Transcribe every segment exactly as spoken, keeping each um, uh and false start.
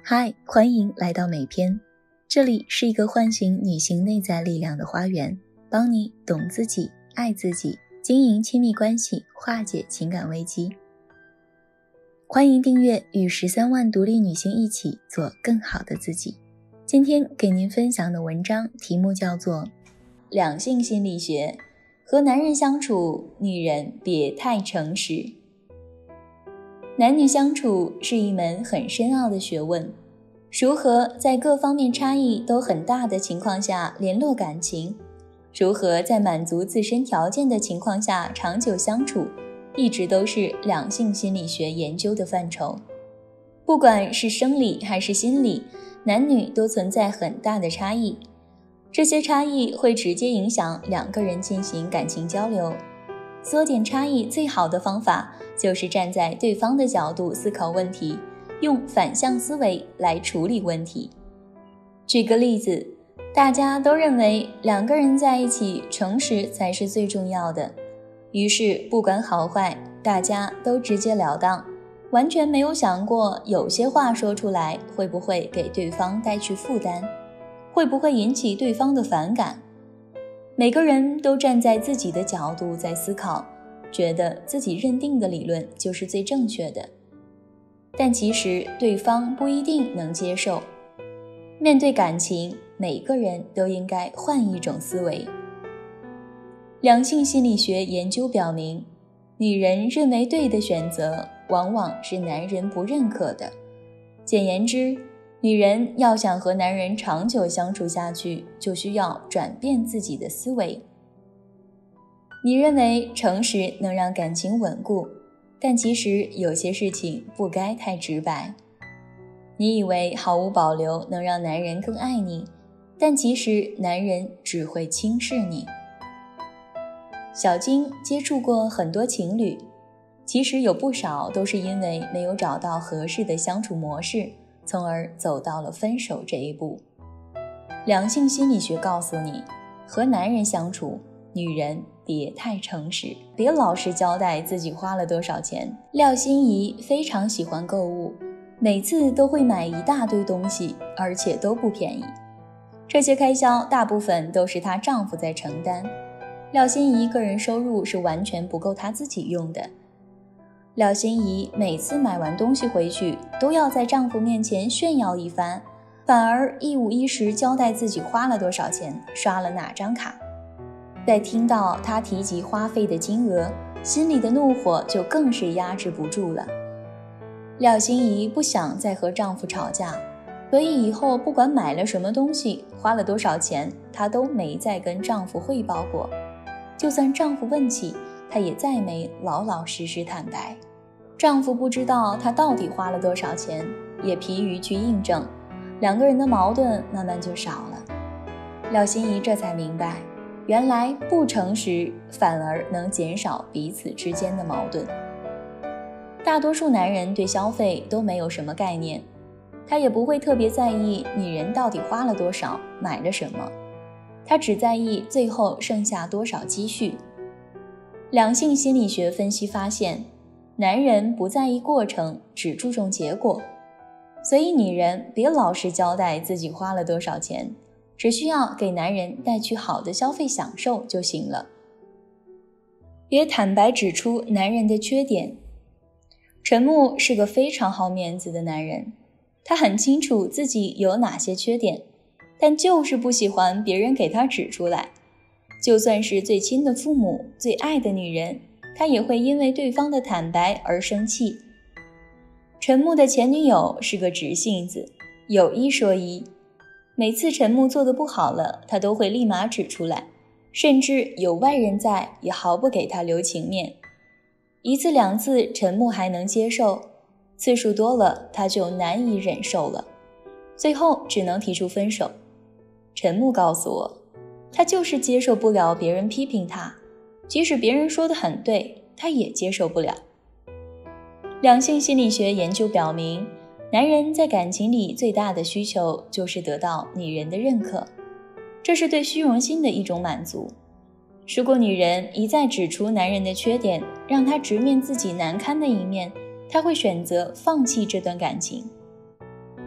嗨，欢迎来到美篇，这里是一个唤醒女性内在力量的花园，帮你懂自己、爱自己，经营亲密关系，化解情感危机。欢迎订阅，与十三万独立女性一起做更好的自己。今天给您分享的文章题目叫做两性心理学，和男人相处，女人别太诚实。男女相处是一门很深奥的学问，如何在各方面差异都很大的情况下联络感情，如何在满足自身条件的情况下长久相处，一直都是两性心理学研究的范畴。不管是生理还是心理，男女都存在很大的差异，这些差异会直接影响两个人进行感情交流。缩减差异最好的方法就是站在对方的角度思考问题，用反向思维来处理问题。举个例子，大家都认为两个人在一起诚实才是最重要的，于是不管好坏，大家都直截了当，完全没有想过有些话说出来会不会给对方带去负担，会不会引起对方的反感。每个人都站在自己的角度在思考，觉得自己认定的理论就是最正确的，但其实对方不一定能接受。面对感情，每个人都应该换一种思维。两性心理学研究表明，女人认为对的选择，往往是男人不认可的。简言之，女人要想和男人长久相处下去，就需要转变自己的思维。你认为诚实能让感情稳固，但其实有些事情不该太直白。你以为毫无保留能让男人更爱你，但其实男人只会轻视你。小金接触过很多情侣，其实有不少都是因为没有找到合适的相处模式，从而走到了分手这一步。两性心理学告诉你，和男人相处，女人别太诚实，别老实交代自己花了多少钱。廖心怡非常喜欢购物，每次都会买一大堆东西，而且都不便宜。这些开销大部分都是她丈夫在承担，廖心怡个人收入是完全不够她自己用的。廖心怡每次买完东西回去，都要在丈夫面前炫耀一番，反而一五一十交代自己花了多少钱，刷了哪张卡。在听到她提及花费的金额，心里的怒火就更是压制不住了。廖心怡不想再和丈夫吵架，所以以后不管买了什么东西，花了多少钱，她都没再跟丈夫汇报过。就算丈夫问起，她也再没老老实实坦白。丈夫不知道她到底花了多少钱，也疲于去印证，两个人的矛盾慢慢就少了。廖心怡这才明白，原来不诚实反而能减少彼此之间的矛盾。大多数男人对消费都没有什么概念，他也不会特别在意女人到底花了多少，买了什么，他只在意最后剩下多少积蓄。两性心理学分析发现，男人不在意过程，只注重结果，所以女人别老实交代自己花了多少钱，只需要给男人带去好的消费享受就行了。别坦白指出男人的缺点。陈木是个非常好面子的男人，他很清楚自己有哪些缺点，但就是不喜欢别人给他指出来。就算是最亲的父母，最爱的女人，他也会因为对方的坦白而生气。陈木的前女友是个直性子，有一说一，每次陈木做得不好了，他都会立马指出来，甚至有外人在也毫不给他留情面。一次两次陈木还能接受，次数多了他就难以忍受了，最后只能提出分手。陈木告诉我，他就是接受不了别人批评他，即使别人说得很对，他也接受不了。两性心理学研究表明，男人在感情里最大的需求就是得到女人的认可，这是对虚荣心的一种满足。如果女人一再指出男人的缺点，让他直面自己难堪的一面，他会选择放弃这段感情。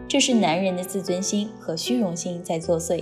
这是男人的自尊心和虚荣心在作祟。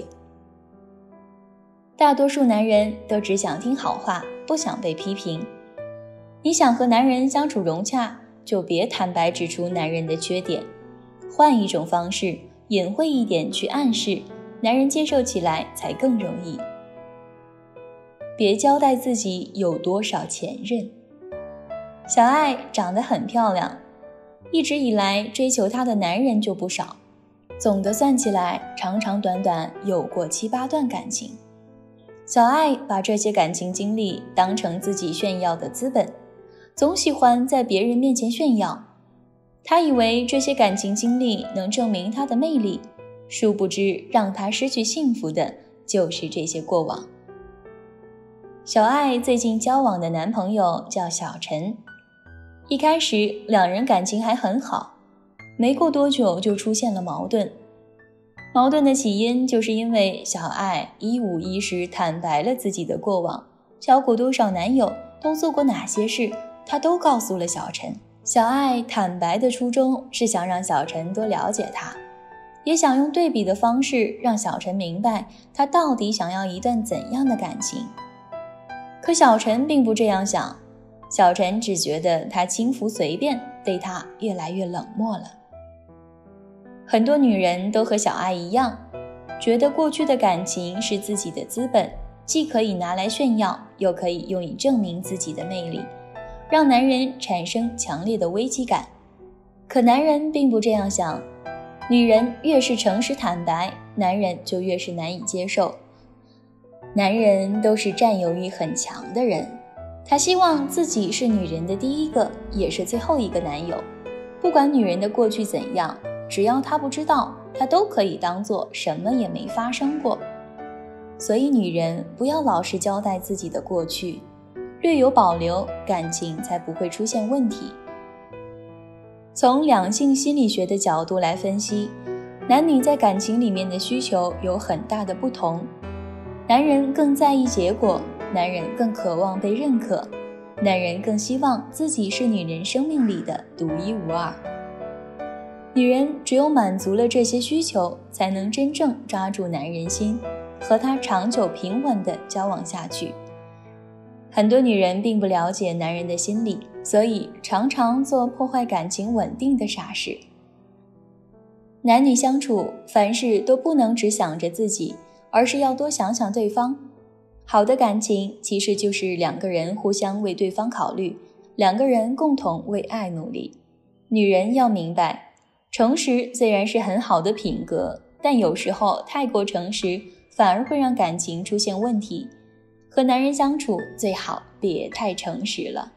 大多数男人都只想听好话，不想被批评。你想和男人相处融洽，就别坦白指出男人的缺点，换一种方式，隐晦一点去暗示，男人接受起来才更容易。别交代自己有多少前任。小爱长得很漂亮，一直以来追求她的男人就不少，总的算起来，长长短短有过七八段感情。小爱把这些感情经历当成自己炫耀的资本，总喜欢在别人面前炫耀。她以为这些感情经历能证明她的魅力，殊不知让她失去幸福的就是这些过往。小爱最近交往的男朋友叫小陈，一开始两人感情还很好，没过多久就出现了矛盾。矛盾的起因就是因为小爱一五一十坦白了自己的过往，交过多少男友，都做过哪些事，她都告诉了小陈。小爱坦白的初衷是想让小陈多了解她，也想用对比的方式让小陈明白她到底想要一段怎样的感情。可小陈并不这样想，小陈只觉得她轻浮随便，对她越来越冷漠了。很多女人都和小爱一样，觉得过去的感情是自己的资本，既可以拿来炫耀，又可以用以证明自己的魅力，让男人产生强烈的危机感。可男人并不这样想，女人越是诚实坦白，男人就越是难以接受。男人都是占有欲很强的人，他希望自己是女人的第一个，也是最后一个男友。不管女人的过去怎样，只要他不知道，他都可以当作什么也没发生过。所以女人不要老是交代自己的过去，略有保留，感情才不会出现问题。从两性心理学的角度来分析，男女在感情里面的需求有很大的不同。男人更在意结果，男人更渴望被认可，男人更希望自己是女人生命里的独一无二。女人只有满足了这些需求，才能真正抓住男人心，和他长久平稳地交往下去。很多女人并不了解男人的心理，所以常常做破坏感情稳定的傻事。男女相处，凡事都不能只想着自己，而是要多想想对方。好的感情其实就是两个人互相为对方考虑，两个人共同为爱努力。女人要明白，诚实虽然是很好的品格，但有时候太过诚实反而会让感情出现问题。和男人相处最好别太诚实了。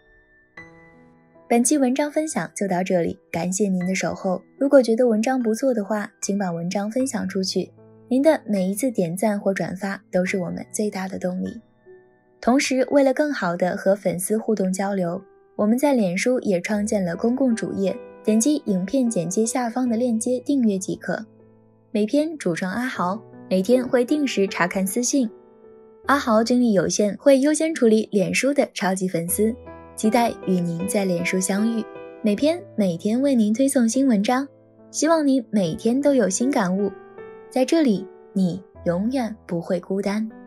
本期文章分享就到这里，感谢您的守候。如果觉得文章不错的话，请把文章分享出去。您的每一次点赞或转发都是我们最大的动力。同时，为了更好的和粉丝互动交流，我们在脸书也创建了公共主页，点击影片简介下方的链接订阅即可。每篇主创阿豪，每天会定时查看私信。阿豪精力有限，会优先处理脸书的超级粉丝，期待与您在脸书相遇。每篇每天为您推送新文章，希望您每天都有新感悟。在这里，你永远不会孤单。